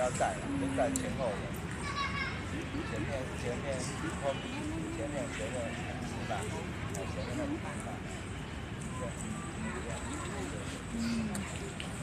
要盖了，就盖前后的，前面后前面是吧？前面那个是吧？对，